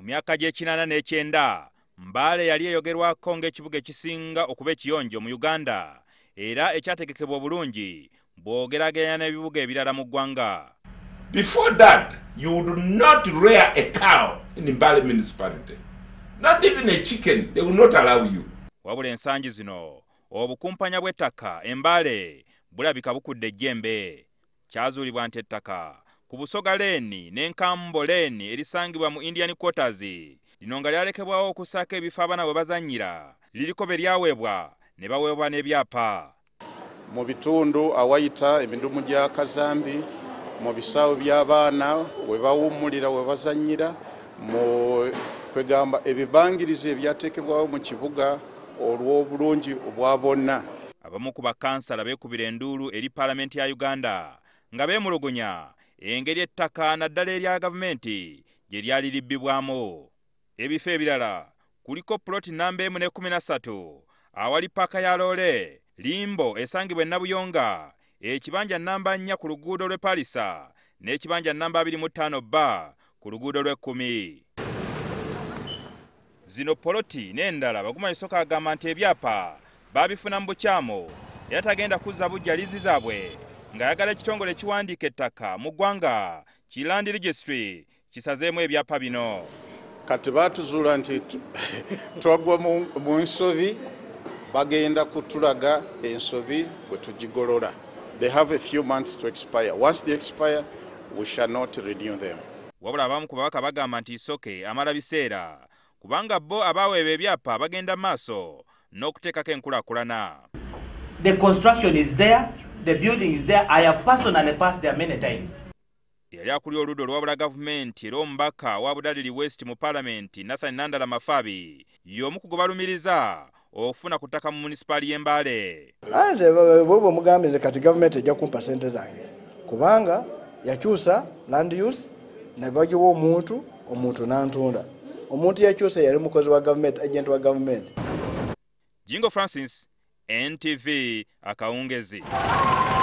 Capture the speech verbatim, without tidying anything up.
myaka gy'ekinaana n'ekyenda Mbale yali eyogerwako ng'ekibuga ekisinga okuba ekiyonjo mu Uganda era ekyategekebwa obulungi bw'ogeraganya n'ebibuga ebirala mu ggwanga. Before that, you would not rear a cow in Mbale municipality. Not even a chicken, they will not allow you. Wabula ensangi zino obukumpanya bw'ettaka e Mbale bulabika bukudde ejjembe. Kyazuulibwa nti ettaka ku Busoga Lane n'Enkambo Lane erisangibwa mu Indian Quarters lino nga lyalekebwawo okusaako ebifo abaana we bazannyira liriko be lyaweebwa ne baweebwa n'ebyapa. Mu bitundu awayita emidumu gya Kazambi, mu bisaawe by'abaana we bawummulira we bazannyira, mu kwegamba ebibangirizi ebyateekebwawo mu kibuga olw'obulungi obwa bonna. Abamu ku bakansala beekubira enduulu eri Paalamenti ya Uganda nga beemulugunya engeri ettaka naddala erya gavumenti gye lyali libbibwamu. Ebifo ebirala kuliko ploti namba emu ne kumi na ssatu awali paaka ya loole, Limbo esangibwa e Nabuyonga, ekibanja namba nnya ku luguudo lw'e Palisa n'ekibanja namba abiri mu ttaano B ku luguudo lw'ekkumi. Zino poloti n'endala Bagumaisoka agamba nti ebyapa baabifuna mu bukyamu era tagenda kuzza bujjalizi zaabwe ng'ayagala ekitongole ekiwandiika ettaka mu ggwanga ki Land Registry kisazeemu ebyapa bino. Kati baatuzuula nti twagwa mu nsobi bagenda kutulaga ensobi bwe tugigolola. They have a few months to expire. Once they expire, we shall not renew them. Wabula abamu ku babaka bagamba nti Isoke amala biseera kubanga bo abaweebwa ebyapa bagenda maaso n'okuteekako enkulaakulana. The construction is there, the building is there. I have personally passed there many times. Yali akulira oludda olwabula gavumenti era omubaka wa Budaliri West mu Paalamenti Nathan Nandala Mafabi y'omu ku gobaalumiriza okufuna ku ttaka mu munisipaali y'e Mbale. Ate bwe mugambe nze kati gavumenti ejja kumpa ssente zange kubanga yakyusa land use ne bagiwa omuntu omuntu n'antunda. Omuntu yakyusa yali mukozi wa gavumenti, agent wa gavumenti. Jingo Francis, N T V Akawungezi.